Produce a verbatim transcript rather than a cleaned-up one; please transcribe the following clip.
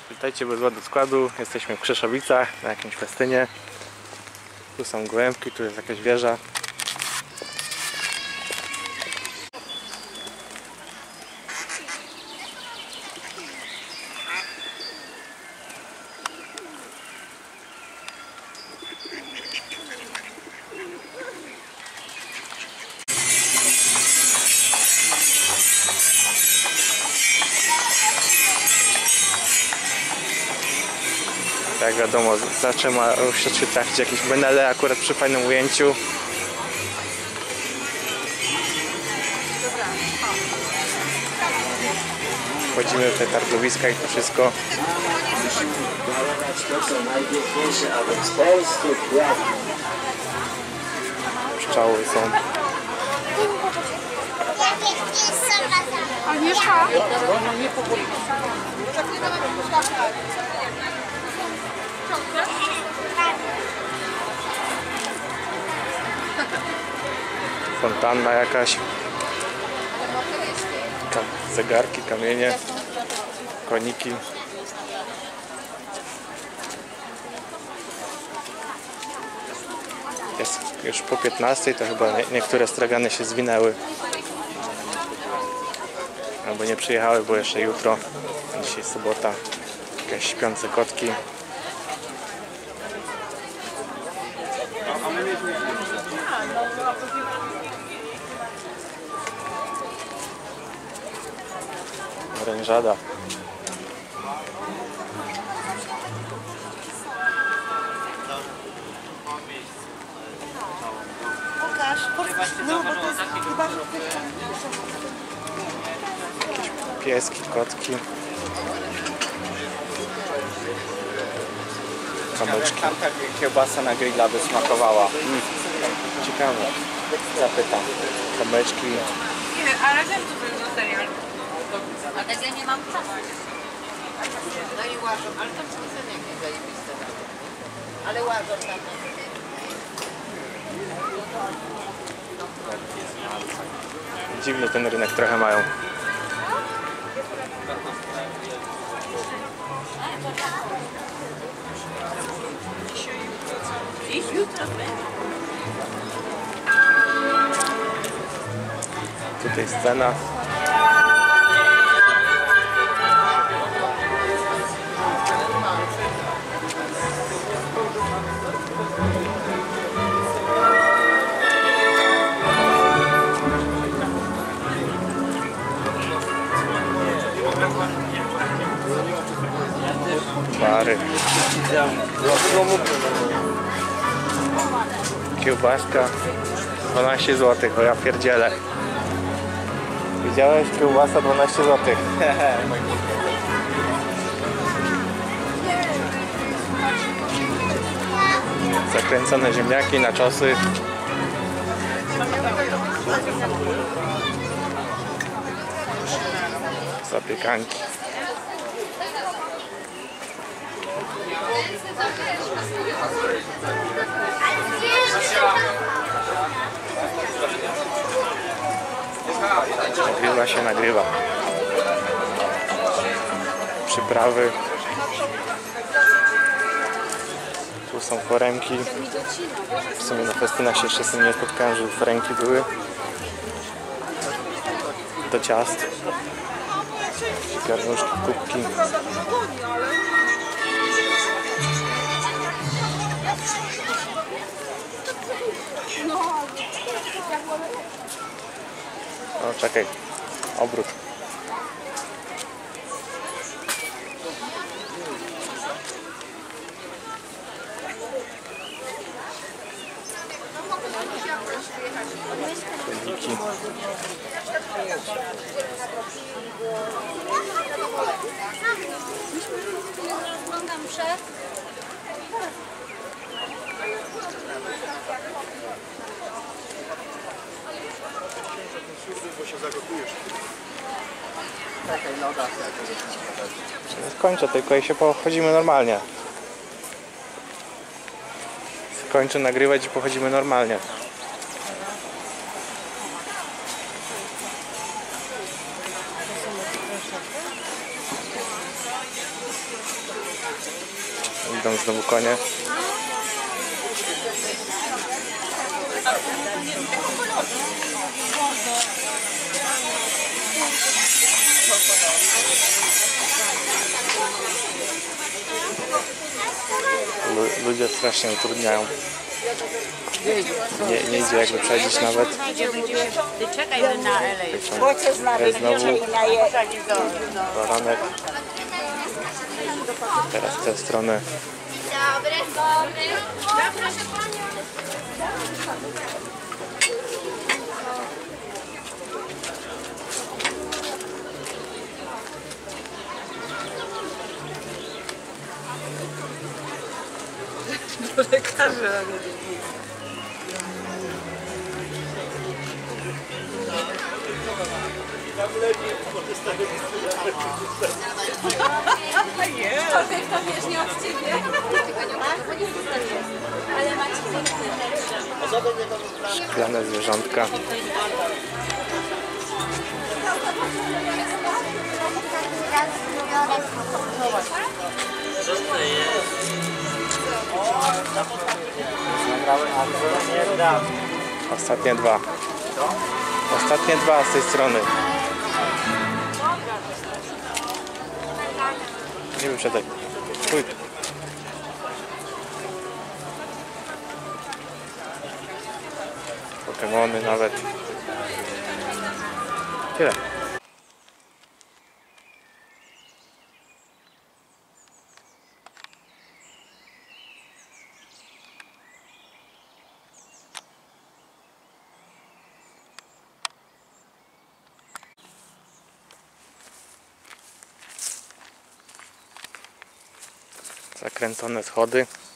Witajcie bez ładu składu. Jesteśmy w Krzeszowicach na jakimś festynie. Tu są gołębki, tu jest jakaś wieża. Jak wiadomo, zawsze ma się trafić jakieś benele akurat przy fajnym ujęciu. Wchodzimy w te targowiska i to wszystko. Pszczoły są. Agnieszka? Fontanna jakaś. Zegarki, kamienie, koniki. Jest już po piętnastej, to chyba niektóre stragany się zwinęły. Albo nie przyjechały, bo jeszcze jutro. Dzisiaj sobota. Jakieś śpiące kotki. Orężada. Pokaż. No, bo to jest chyba... Pieski, kotki. Kamyczki. Kiełbasa na grilla by smakowała. Mm. Ciekawe. Zapytam. Kamyczki. Nie, ale wiem, co to jest za serial. A tak ja nie mam czasu. No i łażą, ale to są ceny jakieś zajebiste. Ale łażą tam na sobie. Dziwny ten rynek trochę mają. Dziś, jutro Tutaj scena. Bary. Kiełbaska dwanaście złotych, o ja pierdzielę. Widziałeś? Kiełbasa dwanaście złotych. Zakręcone ziemniaki, naczosy. Zapiekanki. Nagrywa się, nagrywa. Przyprawy. Tu są foremki. W sumie na festynach się jeszcze z tym nie spotkałem, żeby foremki były. Do ciast. Garnuszki, kubki. O, czekaj. Obrót. Koniki. oglądam przed. Bo się zagotujesz. Skończę tylko i się pochodzimy normalnie. Skończę nagrywać i pochodzimy normalnie. tam znowu konie. Lu- Ludzie strasznie utrudniają. Nie, nie idzie jak wyprzedzić nawet. Ty czekaj na Elej. Jest znowu baranek. Teraz w tę stronę. Dobry, dobry. Proszę panią. Do lekarza. Człowiek to bieżnie od ciebie. Ale macie piękne. Szklane zwierzątka. Ostatnie dwa. Ostatnie dwa z tej strony. Nie wyprzedaj. Stój. Pokemony nawet. Tyle. Zakręcone schody.